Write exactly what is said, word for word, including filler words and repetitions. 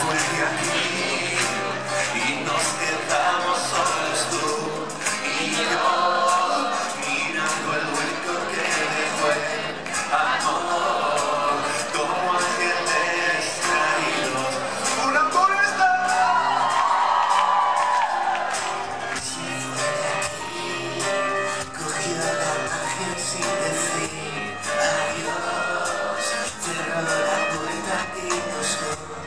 vuelve aquí y nos quedamos solos tú y yo, mirando el hueco que dejó el amor, como ángeles traídos. ¡Una por esta! Si fuera aquí, cogió la magia sin decir adiós, cerró la puerta y nos